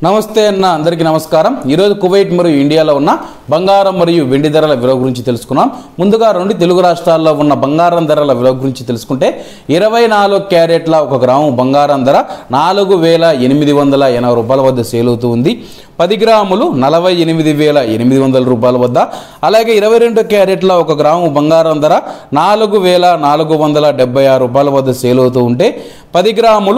నమస్తే అన్న అందరికీ నమస్కారం। ఈ రోజు కువైట్ మరియు ఇండియాలో ఉన్న బంగారం మరియు వెండి ధరల విలువ గురించి తెలుసుకున్నాం। ముందుగా రెండు తెలుగు రాష్ట్రాల్లో ఉన్న బంగారం ధరల విలువ గురించి తెలుసుకుంటే 24 క్యారెట్ల 1 గ్రాము బంగారం ధర 4880 రూపాయల వద్ద సేల్ అవుతుంది। 10 గ్రాములు 48800 రూపాయల వద్ద, అలాగే 22 క్యారెట్ల 1 గ్రాము బంగారం ధర 4476 రూపాయల వద్ద సేల్ అవుతూ ఉంటే 10 గ్రాములు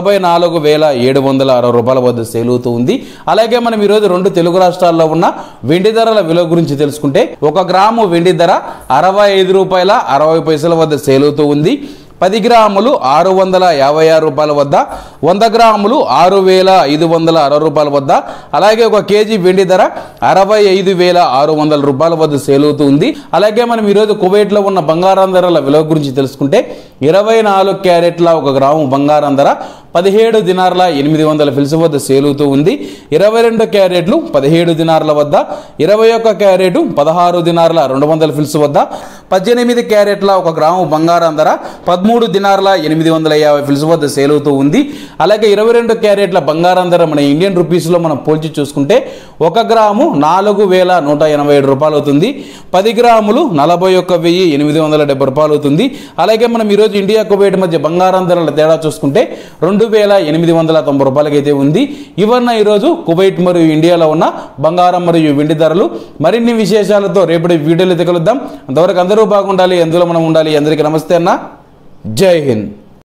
44760 రూపాయల వద్ద సేల్ అవుతూ ఉంది। అలాగే మనం ఈ రోజు రెండు తెలుగు రాష్ట్రాల్లో ఉన్న వెండి ధరల విలువ గురించి తెలుసుకుంటే 1 గ్రాము వెండి ధర 65 రూపాయల 60 పైసల వద్ద సేల్ అవుతూ ఉంది। 10 గ్రాములు 656 రూపాయల వద్ద, 100 గ్రాములు 6560 రూపాయల వద్ద, అలాగే 1 కేజీ వెండి ధర 65600 రూపాయల వద్ద సేల్ అవుతుంది। అలాగే మనం ఈరోజు కువైట్లో ఉన్న బంగారం ధరల విలువ గురించి తెలుసుకుంటే 24 క్యారెట్ల 1 గ్రాము బంగారం ధర 17 దినార్ల 800 ఫిల్స్ వద్ద సేల్ అవుతూ ఉంది। 22 క్యారెట్లు 17 దినార్ల వద్ద, 21 క్యారెట్ 16 దినార్ల 200 ఫిల్స్ వద్ద, 18 క్యారెట్ల 1 గ్రాము బంగారం ధర 13 దినార్ల 850 ఫిల్స్ వద్ద సేల్ అవుతూ ఉంది। అలాగే 22 క్యారెట్ల బంగారం ధర మన ఇండియన్ రూపీస్లో మనం పోల్చి చూసుకుంటే 1 గ్రాము 4187 రూపాయలు అవుతుంది। 10 గ్రాములు 41870 రూపాయలు అవుతుంది। అలాగే మనం ఈరోజు ఇండియా కువైట్ మధ్య బంగారం ధరల తేడా చూసుకుంటే 2890 రూపాయలకి అయితే ఉంది। ఇవన్న ఈరోజు కువైట్ మరియు ఇండియాలో ఉన్న బంగారం మరియు వెండి ధరలు। మరిన్ని విశేషాలతో రేపటి వీడియోలో కలుద్దాం। అంతవరకు అందరూ బాగుండాలి, అందులో మనం ఉండాలి। అందరికీ నమస్తే అన్న, జై హింద్।